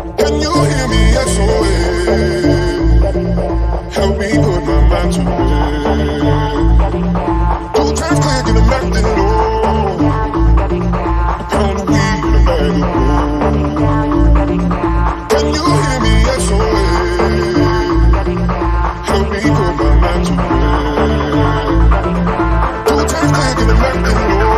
Can you hear me? SOS. Help me put my mind to it. 2 times click and I'm acting low. A pound of weed a night ago. Can you hear me? SOS. Help me put my mind to it. 2 times click and I'm acting low.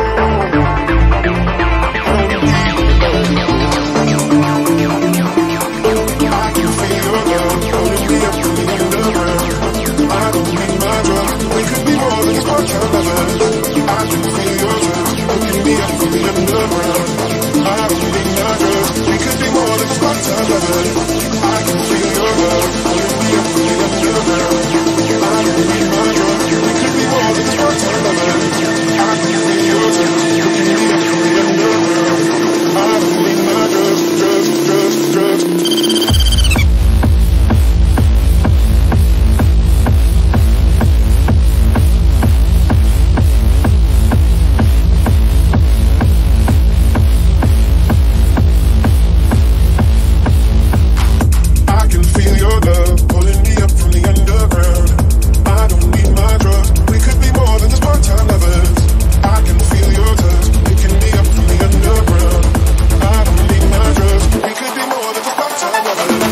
Time